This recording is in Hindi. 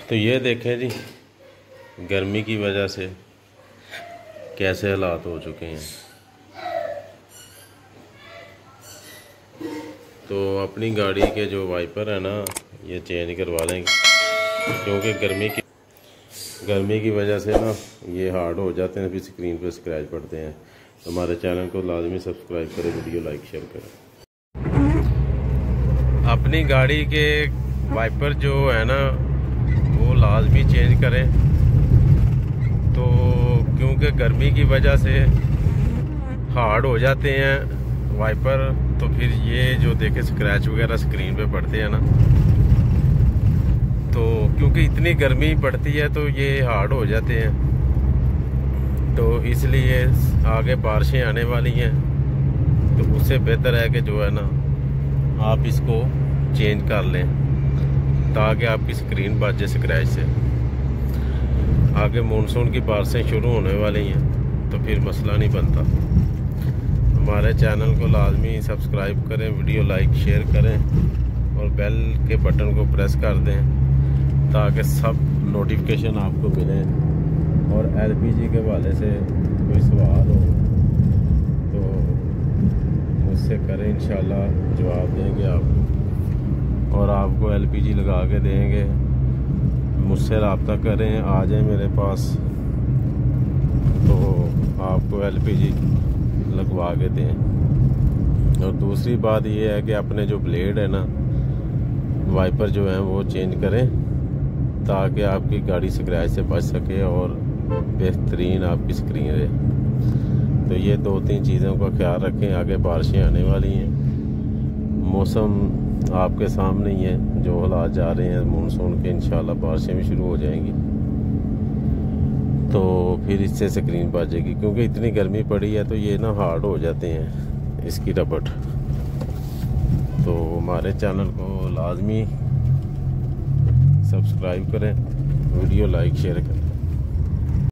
तो ये देखें जी, गर्मी की वजह से कैसे हालात हो चुके हैं। तो अपनी गाड़ी के जो वाइपर है ना, ये चेंज करवा लेंगे, क्योंकि गर्मी की वजह से ना ये हार्ड हो जाते हैं, फिर स्क्रीन पे स्क्रैच पड़ते हैं। तो हमारे चैनल को लाजमी सब्सक्राइब करें, वीडियो लाइक शेयर करें। अपनी गाड़ी के वाइपर जो है ना वो लाजमी चेंज करें। तो क्योंकि गर्मी की वजह से हार्ड हो जाते हैं वाइपर, तो फिर ये जो देखे स्क्रैच वगैरह स्क्रीन पे पड़ते हैं ना, तो क्योंकि इतनी गर्मी पड़ती है तो ये हार्ड हो जाते हैं। तो इसलिए आगे बारिशें आने वाली हैं, तो उससे बेहतर है कि जो है ना आप इसको चेंज कर लें, ताकि आपकी स्क्रीन बच जाए स्क्रैच से। आगे मानसून की बारिशें शुरू होने वाली हैं, तो फिर मसला नहीं बनता। हमारे चैनल को लाजमी सब्सक्राइब करें, वीडियो लाइक शेयर करें और बेल के बटन को प्रेस कर दें, ताकि सब नोटिफिकेशन आपको मिले। और एलपीजी के हवाले से कोई सवाल हो तो मुझसे करें, इंशाल्लाह जवाब देंगे आपको, और आपको एलपीजी लगा के देंगे। मुझसे रब्ता करें, आ जाए मेरे पास, तो आपको एलपीजी लगवा के दें। और दूसरी बात ये है कि अपने जो ब्लेड है ना, वाइपर जो है वो चेंज करें, ताकि आपकी गाड़ी स्क्रैच से बच सके और बेहतरीन आपकी स्क्रीन रहे। तो ये 2-3 चीज़ों का ख्याल रखें। आगे बारिशें आने वाली हैं, मौसम आपके सामने ही है, जो हालात जा रहे हैं मानसून के, इंशाल्लाह बारिशें भी शुरू हो जाएंगी, तो फिर इससे स्क्रीन बच जाएगी। क्योंकि इतनी गर्मी पड़ी है तो ये ना हार्ड हो जाते हैं इसकी रबड़। तो हमारे चैनल को लाजमी सब्सक्राइब करें, वीडियो लाइक शेयर करें।